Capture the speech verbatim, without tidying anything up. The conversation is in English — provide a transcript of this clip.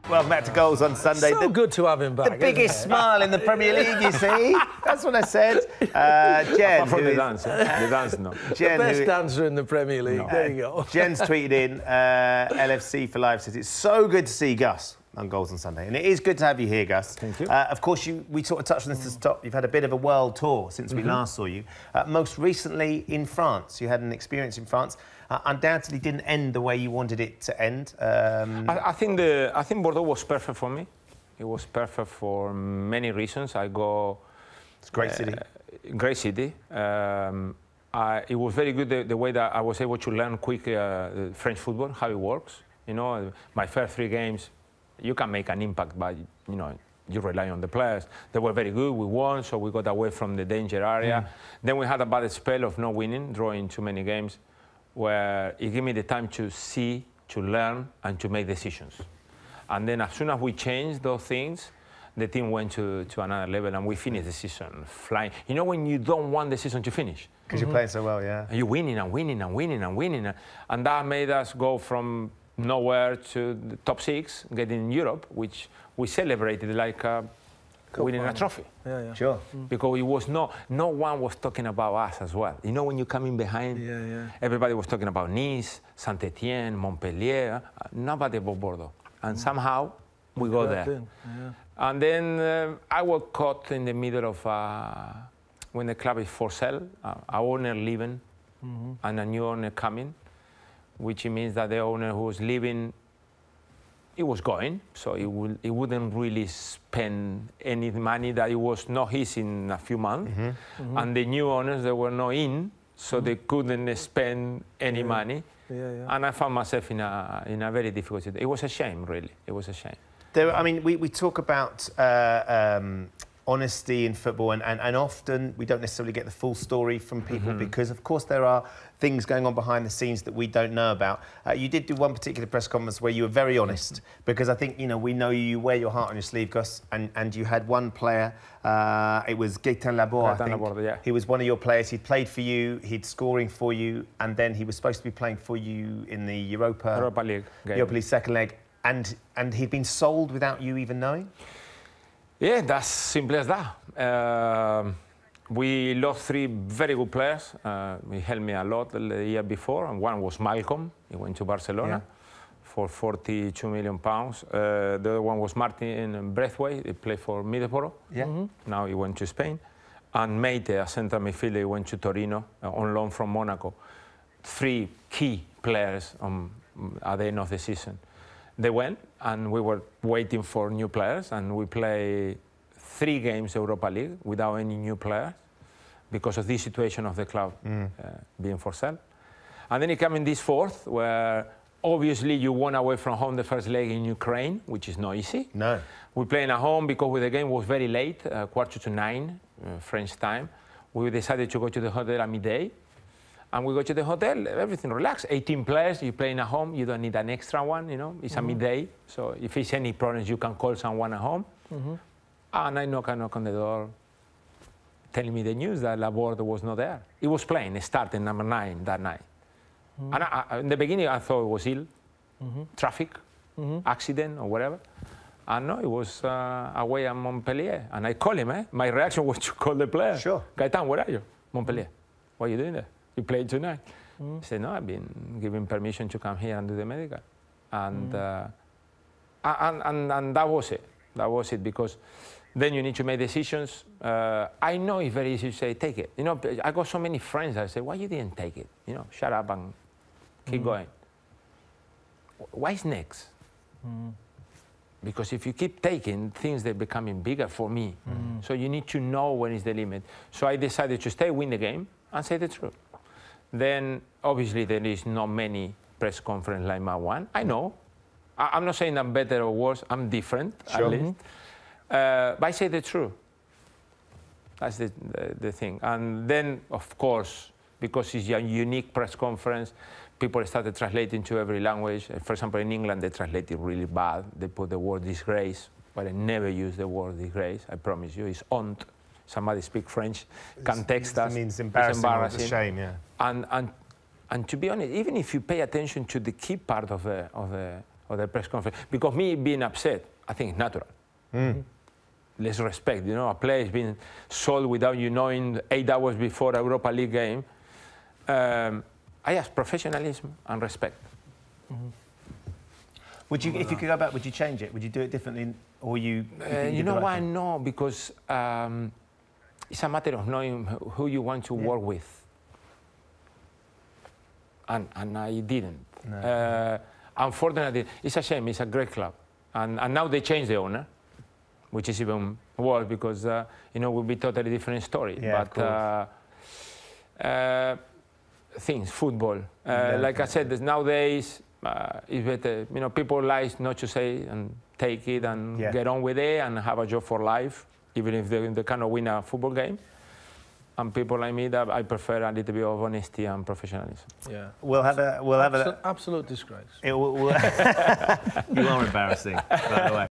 Welcome back to Goals on Sunday. So the, good to have him back. The biggest smile in the Premier League, you see. That's what I said. Uh, Jen, Apart from the is, dance, eh? the dance, no. Jen, the best who, dancer in the Premier League. No. There you go. Jen's tweeted in, uh, L F C for Life says, it's so good to see Gus on Goals on Sunday. And it is good to have you here, Gus. Thank you. Uh, of course, you, we sort of touched on this at the top. You've had a bit of a world tour since we mm-hmm. last saw you. Uh, most recently in France. You had an experience in France. Uh, undoubtedly didn't end the way you wanted it to end. Um... I, I think the I think Bordeaux was perfect for me. It was perfect for many reasons. I go. It's a great uh, city. Great city. Um, I, it was very good the, the way that I was able to learn quickly uh, French football, how it works. You know, my first three games, you can make an impact, but you know, you rely on the players. They were very good. We won, so we got away from the danger area. Mm. Then we had a bad spell of not winning, drawing too many games, where it gave me the time to see, to learn, and to make decisions. And then as soon as we changed those things, the team went to, to another level, and we finished the season flying. You know when you don't want the season to finish? Because mm-hmm. you're playing so well, yeah. And you're winning and winning and winning and winning. And that made us go from nowhere to the top six, getting in Europe, which we celebrated like uh, winning a trophy. Yeah, yeah. Sure. Mm. Because it was no, no one was talking about us as well. You know, when you come in behind, yeah, yeah. everybody was talking about Nice, Saint-Étienne, Montpellier, uh, nobody about Bordeaux. And mm. somehow we got there. Yeah. And then uh, I was caught in the middle of uh, when the club is for sale, uh, our owner leaving mm-hmm. and a new owner coming, which means that the owner who was leaving, he was going, so he, will, he wouldn't really spend any money that it was not his in a few months. Mm-hmm. Mm-hmm. And the new owners, they were not in, so mm-hmm. they couldn't spend any yeah. money. Yeah, yeah. And I found myself in a, in a very difficult situation. It was a shame, really. It was a shame. There, I mean, we, we talk about uh, um, honesty in football, and, and, and often we don't necessarily get the full story from people mm-hmm. because, of course, there are things going on behind the scenes that we don't know about. Uh, you did do one particular press conference where you were very honest, because I think, you know, we know you wear your heart on your sleeve, Gus, and, and you had one player, uh, it was Gaetan Laborde, I think. Laborde, yeah. He was one of your players. He'd played for you, he'd scoring for you, and then he was supposed to be playing for you in the Europa, Europa League game. Europa League second leg, and, and he'd been sold without you even knowing? Yeah, that's simple as that. Uh, we lost three very good players. Uh, he helped me a lot the year before, and one was Malcolm. He went to Barcelona yeah. for forty-two million pounds. Uh, the other one was Martin Braithwaite. He played for Middlesbrough. Yeah. Mm-hmm. Now he went to Spain. And Meite, a central midfielder, he went to Torino uh, on loan from Monaco. Three key players um, at the end of the season. They went, and we were waiting for new players, and we played three games Europa League without any new players because of this situation of the club mm. uh, being for sale. And then it came in this fourth, where obviously you won away from home the first leg in Ukraine, which is not easy. No. We played at home because the game was very late, uh, quarter to nine, uh, French time. We decided to go to the hotel at midday. And we go to the hotel, everything relaxed. eighteen players, you're playing at home, you don't need an extra one, you know, it's mm-hmm. a midday. So if there's any problems, you can call someone at home. Mm-hmm. And I knock, I knock on the door, telling me the news that Laborde was not there. He was playing, starting number nine that night. Mm-hmm. And I, I, in the beginning, I thought it was ill, mm-hmm. traffic, mm-hmm. accident, or whatever. And no, it was uh, away at Montpellier. And I called him, eh? My reaction was to call the player. Sure. Gaetan, where are you? Montpellier. What are you doing there? You played tonight. Mm. He said, no, I've been given permission to come here and do the medical. And, mm. uh, and, and, and that was it. That was it, because then you need to make decisions. Uh, I know it's very easy to say, take it. You know, I got so many friends that say, why you didn't take it? You know, shut up and keep mm. going. Why is next? Mm. Because if you keep taking, things they're becoming bigger for me. Mm. So you need to know when is the limit. So I decided to stay, win the game, and say the truth. Then, obviously, there is not many press conferences like my one. I know. I, I'm not saying I'm better or worse. I'm different, sure. at least. Uh, but I say the truth. That's the, the, the thing. And then, of course, because it's a unique press conference, people started translating to every language. For example, in England, they translated really bad. They put the word disgrace, but I never use the word disgrace. I promise you. It's honte. Somebody speak French, can text us. It means embarrassing, it's embarrassing. Or a shame, yeah. And, and, and to be honest, even if you pay attention to the key part of the, of the, or the press conference. Because me being upset, I think it's natural. Mm. Let's respect, you know, a player is being sold without you knowing eight hours before a Europa League game. Um, I ask professionalism and respect. Mm-hmm. Would you, if you could go back, would you change it? Would you do it differently, or you? You, uh, you, you know right why? thing? No, because um, it's a matter of knowing who you want to yeah. work with. And, and I didn't. No. Uh, unfortunately, it's a shame. It's a great club, and, and now they changed the owner, which is even worse because uh, you know, it would be a totally different story. Yeah, but uh, uh, things, football, uh, yeah, like I said, nowadays uh, it's better. You know, people like not to say and take it and yeah. get on with it and have a job for life, even if they, they cannot win a football game. And people like me, that I prefer a little bit of honesty and professionalism. Yeah, we'll have a we'll have absolute, a absolute disgrace. It will, we'll you are embarrassing, by the way.